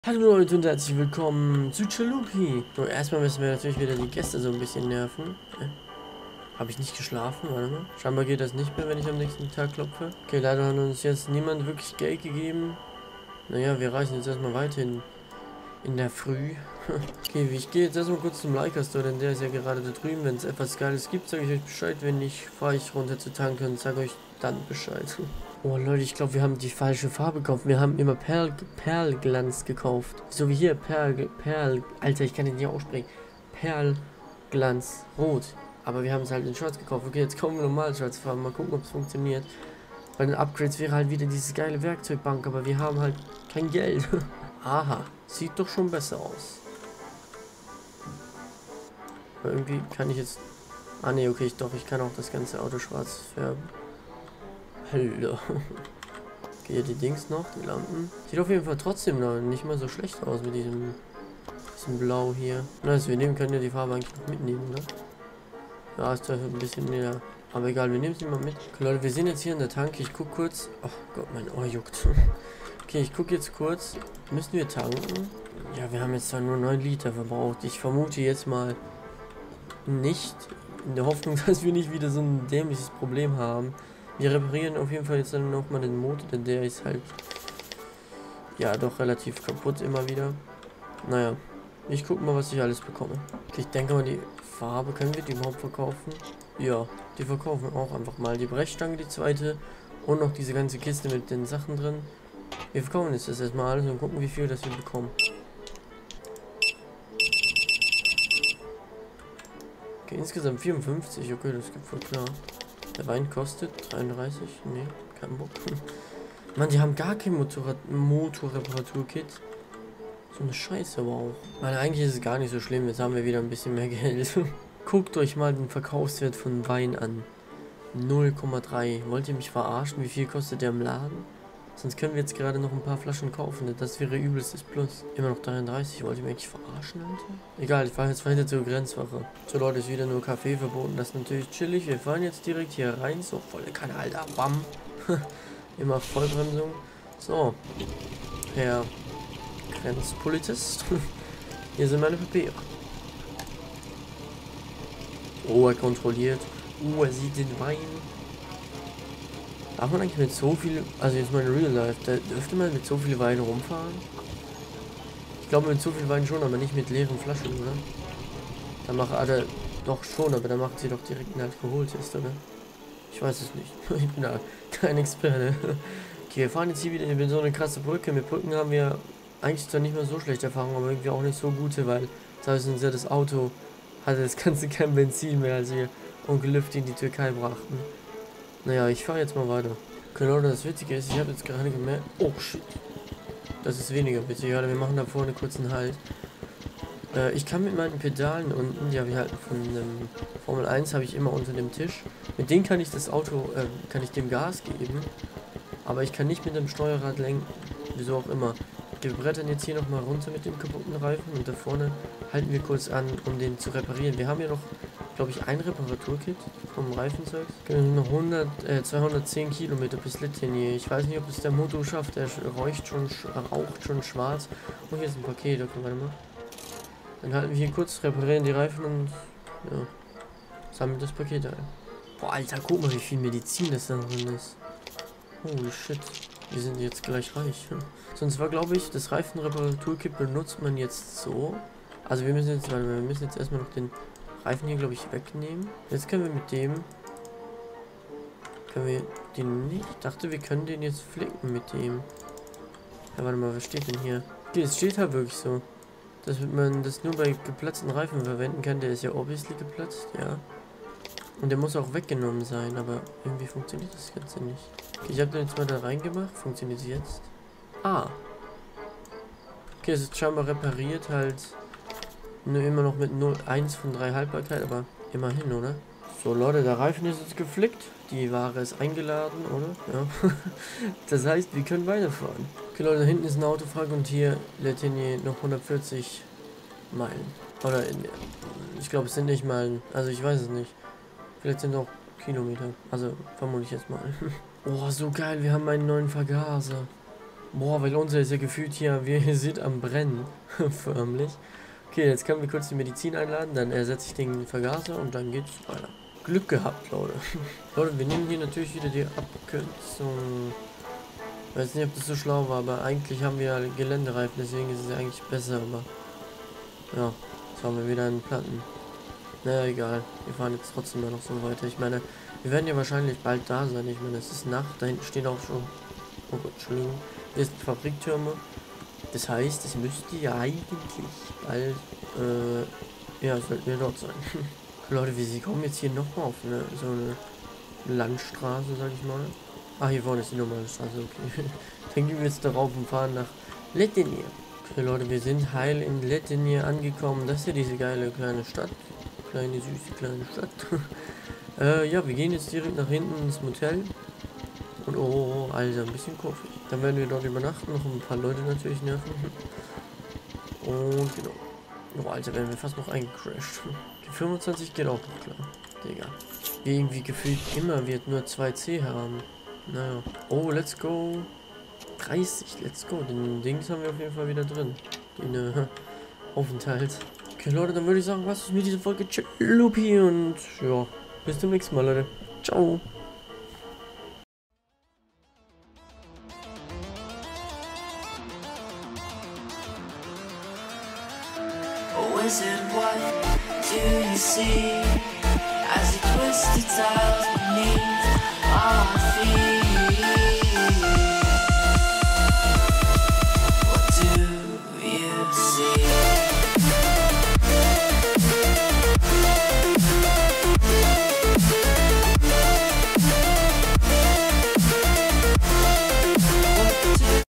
Hallo Leute und herzlich willkommen zu Chalupi. So, erstmal müssen wir natürlich wieder die Gäste so ein bisschen nerven. Habe ich nicht geschlafen? Warte mal. Scheinbar geht das nicht mehr, wenn ich am nächsten Tag klopfe. Okay, leider hat uns jetzt niemand wirklich Geld gegeben. Naja, wir reichen jetzt erstmal weiterhin in der Früh. Okay, ich gehe jetzt erstmal kurz zum Leica Store, denn der ist ja gerade da drüben. Wenn es etwas Geiles gibt, sage ich euch Bescheid. Wenn nicht, fahre ich runter zu tanken und sage euch dann Bescheid. Oh Leute, ich glaube, wir haben die falsche Farbe gekauft. Wir haben immer Perlglanz gekauft. So wie hier, Alter, ich kann den nicht aussprechen. Perlglanz, rot. Aber wir haben es halt in schwarz gekauft. Okay, jetzt kommen wir normal schwarz Farben. Mal gucken, ob es funktioniert. Bei den Upgrades wäre halt wieder diese geile Werkzeugbank, aber wir haben halt kein Geld. Aha, sieht doch schon besser aus. Aber irgendwie kann ich jetzt... Ah ne, okay, ich kann auch das ganze Auto schwarz färben. Hallo. Okay, die Dings noch, die Lampen. Sieht auf jeden Fall trotzdem noch nicht mal so schlecht aus mit diesem Blau hier. Na, also wir nehmen können ja die Farbe eigentlich noch mitnehmen, ne? Ja, ist da ein bisschen näher. Aber egal, wir nehmen sie mal mit. Okay, Leute, wir sind jetzt hier in der Tanke. Ich guck kurz. Oh Gott, mein Ohr juckt. Okay, ich gucke jetzt kurz. Müssen wir tanken? Ja, wir haben jetzt zwar nur 9 Liter verbraucht. Ich vermute jetzt mal nicht. In der Hoffnung, dass wir nicht wieder so ein dämliches Problem haben. Wir reparieren auf jeden Fall jetzt dann nochmal den Motor, denn der ist halt ja doch relativ kaputt immer wieder. Naja, ich gucke mal, was ich alles bekomme. Okay, ich denke mal, die Farbe, können wir die überhaupt verkaufen? Ja, die verkaufen wir auch einfach mal. Die Brechstange, die zweite und noch diese ganze Kiste mit den Sachen drin. Wir verkaufen jetzt das erstmal alles und gucken, wie viel das wir bekommen. Okay, insgesamt 54, okay, das geht voll klar. Der Wein kostet 33, nee, kein Bock. Mann, die haben gar kein Motorreparaturkit. So eine Scheiße aber auch. Weil eigentlich ist es gar nicht so schlimm, jetzt haben wir wieder ein bisschen mehr Geld. Guckt euch mal den Verkaufswert von Wein an. 0,3. Wollt ihr mich verarschen? Wie viel kostet der im Laden? Sonst können wir jetzt gerade noch ein paar Flaschen kaufen. Das wäre übelstes Plus. Immer noch 33. Wollt ihr mich eigentlich verarschen, Alter? Egal, ich fahre jetzt weiter zur Grenzwache. So Leute, ist wieder nur Kaffee verboten. Das ist natürlich chillig. Wir fahren jetzt direkt hier rein. So, volle Kanne, Alter. Bam. Immer Vollbremsung. So. Herr Grenzpolizist. Hier sind meine Papiere. Oh, er kontrolliert. Er sieht den Wein. Darf man eigentlich mit so viel, also jetzt mal in Real Life, da dürfte man mit so viel Wein rumfahren? Ich glaube mit so viel Wein schon, aber nicht mit leeren Flaschen, oder? Dann macht er doch schon, aber dann macht sie doch direkt einen Alkoholtest, oder? Ich weiß es nicht. Ich bin da kein Experte. Okay, wir fahren jetzt hier wieder über so eine krasse Brücke. Mit Brücken haben wir eigentlich zwar nicht mehr so schlechte Erfahrungen, aber irgendwie auch nicht so gute, weil da ist uns ja das Auto, hatte das Ganze kein Benzin mehr, als wir Onkel Lüfti in die Türkei brachten. Naja, ich fahre jetzt mal weiter. Genau, das Witzige ist, ich habe jetzt gerade gemerkt... Oh, shit. Das ist weniger witzig. Ja, wir machen da vorne kurz einen Halt. Ich kann mit meinen Pedalen unten, ja, wir halten von Formel 1 habe ich immer unter dem Tisch. Mit denen kann ich das Auto, kann ich dem Gas geben. Aber ich kann nicht mit dem Steuerrad lenken. Wieso auch immer. Wir brettern jetzt hier nochmal runter mit dem kaputten Reifen. Und da vorne halten wir kurz an, um den zu reparieren. Wir haben ja noch, glaube ich, ein Reparaturkit vom Reifenzeug. Noch 210 Kilometer bis Littinie. Ich weiß nicht, ob es der Motor schafft. Der raucht schon schwarz. Oh, hier ist ein Paket. Okay, warte mal. Dann halten wir hier kurz, reparieren die Reifen und ja, sammeln das Paket ein. Boah, Alter, guck mal, wie viel Medizin das da drin ist. Holy shit. Wir sind jetzt gleich reich. Sonst war, glaube ich, das Reifenreparaturkit benutzt man jetzt so. Also wir müssen jetzt erstmal noch den Reifen hier, glaube ich, wegnehmen. Jetzt können wir mit dem... Können wir den nicht... Ich dachte, wir können den jetzt flicken mit dem. Ja, warte mal, was steht denn hier? Okay, es steht halt wirklich so. Dass man das nur bei geplatzten Reifen verwenden kann. Der ist ja obviously geplatzt, ja. Und der muss auch weggenommen sein, aber irgendwie funktioniert das Ganze nicht. Okay, ich habe den jetzt mal da reingemacht. Funktioniert es jetzt? Ah. Okay, es ist scheinbar repariert, halt nur immer noch mit 1 von 3 Haltbarkeit, aber immerhin, oder? So Leute, der Reifen ist jetzt geflickt. Die Ware ist eingeladen, oder? Ja. Das heißt, wir können weiterfahren. Okay Leute, da hinten ist ein Autofrag und hier Lettinie noch 140 Meilen. Oder ich glaube, es sind nicht Meilen. Also ich weiß es nicht. Vielleicht sind auch Kilometer. Also vermute ich jetzt mal. Oh, so geil, wir haben einen neuen Vergaser. Boah, weil unser ist ja gefühlt hier, wir sind am Brennen. Förmlich. Okay, jetzt können wir kurz die Medizin einladen, dann ersetze ich den Vergaser und dann geht's weiter. Glück gehabt, Leute. Leute, wir nehmen hier natürlich wieder die Abkürzung. Ich weiß nicht, ob das so schlau war, aber eigentlich haben wir ja Geländereifen, deswegen ist es eigentlich besser, aber ja, jetzt haben wir wieder einen Platten. Naja, egal. Wir fahren jetzt trotzdem mal noch so weiter. Ich meine, wir werden ja wahrscheinlich bald da sein. Ich meine, es ist Nacht, da hinten stehen auch schon... Oh Gott, Entschuldigung. Hier sind Fabriktürme. Das heißt, es müsste ja eigentlich bald, ja, sollten wir dort sein. Leute, wie sie kommen jetzt hier nochmal auf so eine Landstraße, sag ich mal. Ah, hier vorne ist die normale Straße, okay. Dann gehen wir jetzt darauf und fahren nach Letenier. Okay, Leute, wir sind heil in Letenier angekommen. Das ist ja diese geile kleine Stadt. Kleine, süße, kleine Stadt. Ja, wir gehen jetzt direkt nach hinten ins Motel. Und oh, Alter, ein bisschen kurvig. Dann werden wir dort übernachten, noch ein paar Leute natürlich nerven. Und genau. Oh, Alter, werden wir fast noch eingecrashed. Die 25 geht auch noch klar. Digga. Wie irgendwie gefühlt immer wird nur 2C haben. Naja. Oh, let's go. 30, let's go. Den Dings haben wir auf jeden Fall wieder drin. Den Aufenthalt. Okay, Leute, dann würde ich sagen, was ist mit dieser Folge? Lupi und ja, bis zum nächsten Mal, Leute. Ciao. Wizard, what do you see as he twists the tiles beneath our feet?